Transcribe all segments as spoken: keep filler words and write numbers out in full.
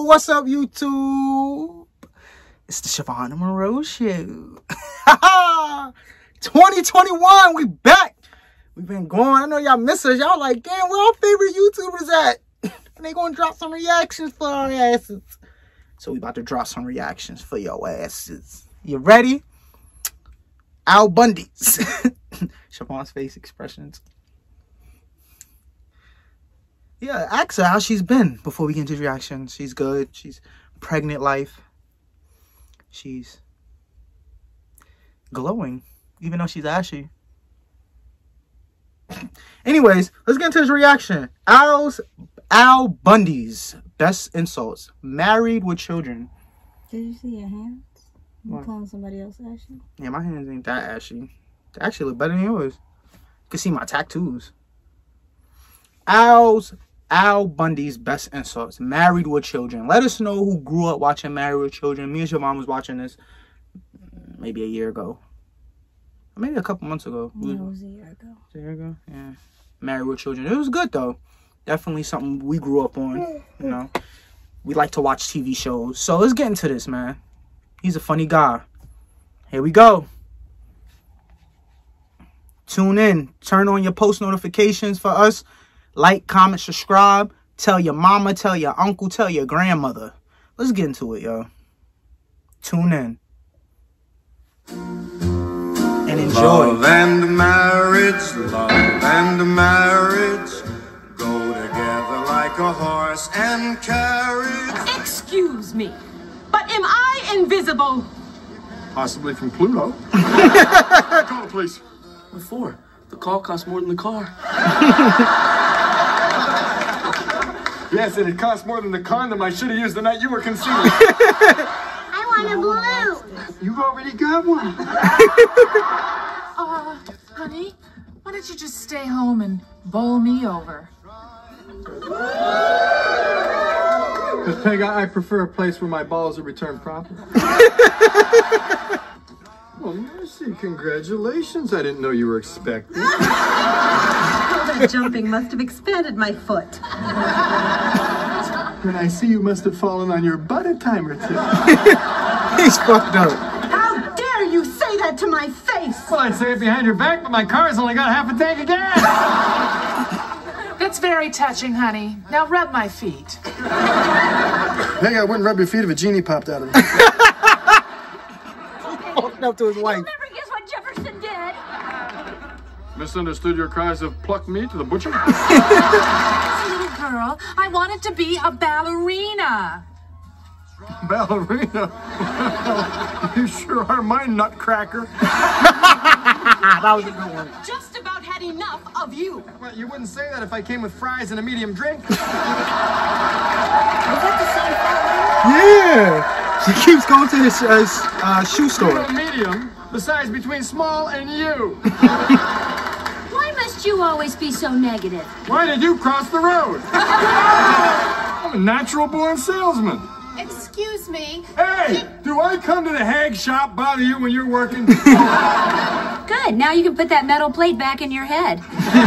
What's up, YouTube? It's the Shavonn and Monroe show. twenty twenty-one, we back. We've been going. I know y'all miss us. Y'all like, damn, where our favorite YouTubers at? And they gonna drop some reactions for our asses. So we about to drop some reactions for your asses. You ready? Al Bundy's. Shavonn's face expressions. Yeah, ask her how she's been before we get into the reaction. She's good. She's pregnant life. She's glowing, even though she's ashy. Anyways, let's get into this reaction. Al's Al Bundy's best insults. Married with children. Did you see your hands? You What? calling somebody else ashy? Yeah, my hands ain't that ashy. They actually look better than yours. You can see my tattoos. Al's Al Bundy's best insults. Married with children. Let us know who grew up watching Married with Children. Me and Shavonn was watching this maybe a year ago. Or maybe a couple months ago. No, it was a year ago. A year ago? Yeah. Married with Children. It was good, though. Definitely something we grew up on. You know. We like to watch T V shows. So let's get into this, man. He's a funny guy. Here we go. Tune in. Turn on your post notifications for us. Like, comment, subscribe. Tell your mama, tell your uncle, tell your grandmother. Let's get into it, yo. Tune in. And enjoy. Love and marriage, love and marriage go together like a horse and carriage. Excuse me, but am I invisible? Possibly from Pluto. Call the police. What for? The call costs more than the car. Yes, and it costs more than the condom I should have used the night you were conceived. I want a blue. You've already got one. Uh, honey, why don't you just stay home and bowl me over? Because, Peg, I prefer a place where my balls are returned proper. Well, mercy, congratulations. I didn't know you were expecting. All that jumping must have expanded my foot. And I see you must have fallen on your butt a time or two. He's fucked up. How dare you say that to my face? Well, I'd say it behind your back, but my car's only got half a tank of gas. That's very touching, honey. Now rub my feet. Peg, I wouldn't rub your feet if a genie popped out of it. Fucked up to his wife. Never guess what Jefferson did. Misunderstood your cries of pluck me to the butcher? Little girl, I wanted to be a ballerina. Ballerina? You sure are my nutcracker. That was a good one. Just about had enough of you. Well, you wouldn't say that if I came with fries and a medium drink. Yeah. She keeps going to his uh, uh, shoe store. A medium, the size between small and you. Why must you always be so negative? Why did you cross the road? I'm a natural-born salesman. Excuse me. Hey, do I come to the hag shop bother you when you're working? Good. Now you can put that metal plate back in your head.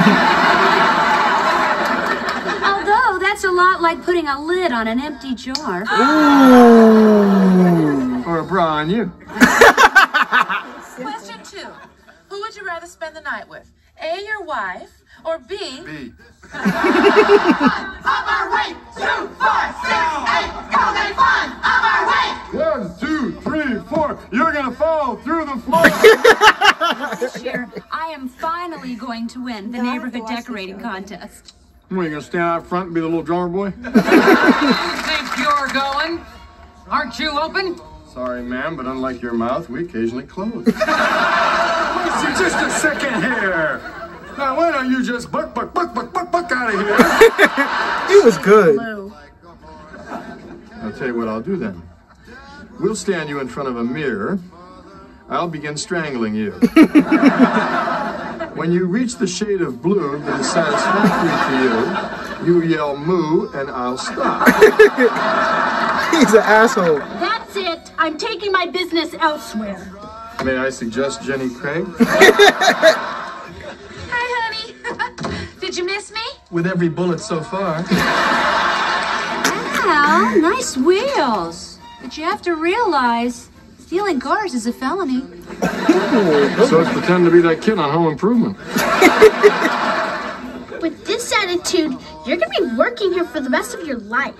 Although that's a lot like putting a lid on an empty jar. Ooh. Or a bra on you. Question two. Who would you rather spend the night with? A, your wife, or B? B. On our way, two, four, six, eight, go they fun. On our way. One, two, three, four. You're gonna fall through the floor. This year, I am finally going to win the neighborhood decorating contest. What, are you gonna stand out front and be the little drummer boy? You think you're going? Aren't you open? Sorry, ma'am, but unlike your mouth, we occasionally close. See, just a second here. Now, why don't you just buck, buck, buck, buck, buck, buck out of here? He was good. I'll tell you what I'll do then. We'll stand you in front of a mirror. I'll begin strangling you. When you reach the shade of blue that is satisfactory to you, you yell moo and I'll stop. He's an asshole. That's it. I'm taking my business elsewhere. May I suggest Jenny Craig? Hi, honey. Did you miss me? With every bullet so far. Ah, Well, nice wheels. But you have to realize, stealing cars is a felony. So let's pretend to be that kid on Home Improvement. With this attitude, you're gonna be working here for the rest of your life.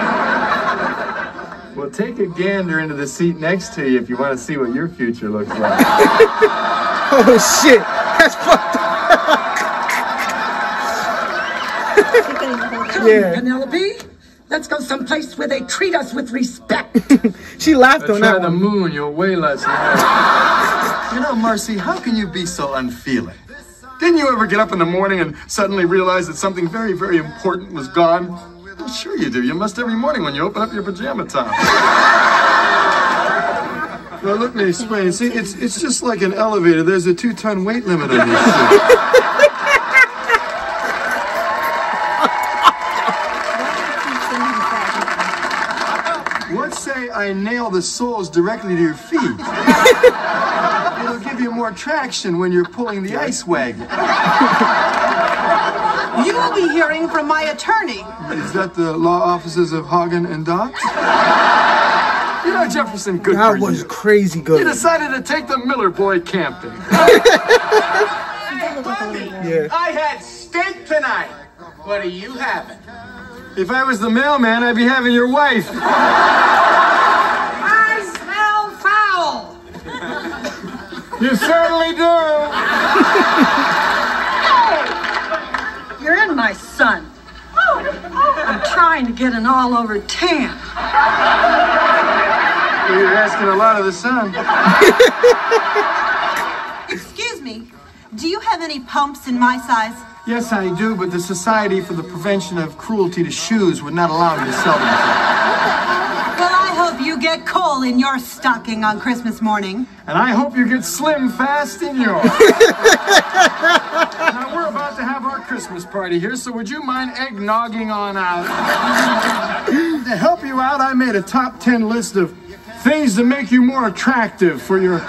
Well, take a gander into the seat next to you if you want to see what your future looks like. Oh shit, that's fucked up. Yeah. Penelope, let's go someplace where they treat us with respect. She laughed I on try that the one. moon, you'll weigh less than You know, Marcy, how can you be so unfeeling? Didn't you ever get up in the morning and suddenly realize that something very, very important was gone? Well, sure you do. You must every morning when you open up your pajama top. Well, let me explain. See, it's it's just like an elevator. There's a two-ton weight limit on these things. Let's say I nail the soles directly to your feet. It'll give you more traction when you're pulling the ice wagon. You will be hearing from my attorney. Is that the law offices of Hagen and Dock? You know, Jefferson, good That for was you. crazy You good. decided to take the Miller boy camping. Yeah. I had steak tonight. What are you having? If I was the mailman, I'd be having your wife. I smell foul. You certainly do. You're in my son. I'm trying to get an all-over tan. You're asking a lot of the sun. Excuse me, do you have any pumps in my size? Yes, I do, but the Society for the Prevention of Cruelty to Shoes would not allow me to sell them. Well, I hope you get coal in your stocking on Christmas morning. And I hope you get slim fast in yours. Now, we're about to have our Christmas party here, so would you mind eggnogging on out? To help you out, I made a top ten list of things to make you more attractive for your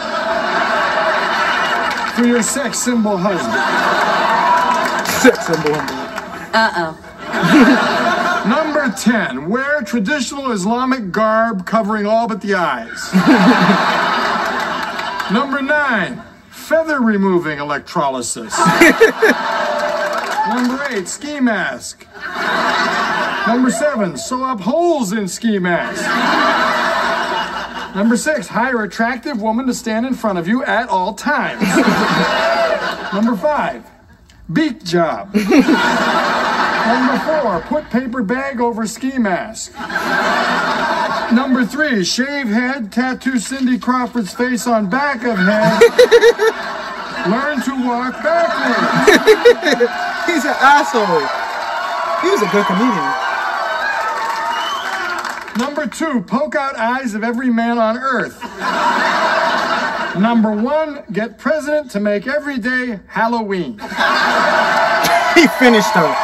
for your sex symbol husband. Sex symbol. Uh-oh. Number ten, wear traditional Islamic garb covering all but the eyes. Number nine, feather removing electrolysis. Number eight, ski mask. Number seven, sew up holes in ski mask. Number six, hire attractive woman to stand in front of you at all times. Number five, beak job. Number four, put paper bag over ski mask. Number three, shave head, tattoo Cindy Crawford's face on back of head. Learn to walk backwards. He's an asshole. He was a good comedian. Number two, poke out eyes of every man on earth. Number one, get president to make every day Halloween. He finished her.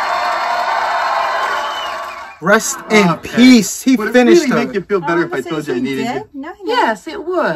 Rest in Okay. peace. He Would it finished really her. make you feel better if I told you I needed you? No, he Yes, it would.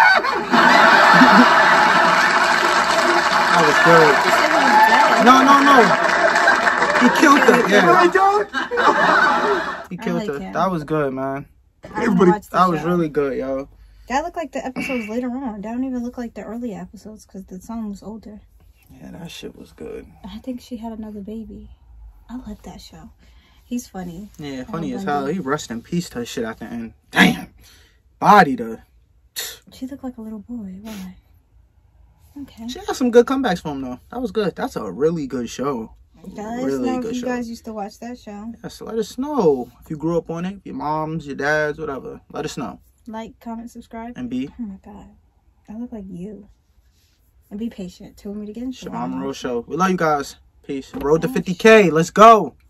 That was good. No, no, no. He killed her. No, Yeah. I don't. He killed like her. him. That was good, man. Everybody, That was really good, yo. That looked like the episodes later on. That don't even look like the early episodes because the song was older. Yeah, that shit was good. I think she had another baby. I love that show. He's funny. Yeah, funny Oh, as Bundy. hell. He rest in peace to her shit at the end. Damn. Bodied her. She looked like a little boy. Why? Okay. She had some good comebacks for him, though. That was good. That's a really good show. Let us Really know good if you show. guys used to watch that show. Yes, let us know. If you grew up on it, your moms, your dads, whatever. Let us know. Like, comment, subscribe. And be Oh my god. I look like you. And be patient. Till we meet again. Shavonn Monroe Show. We love you guys. Peace. Road to fifty K. Let's go.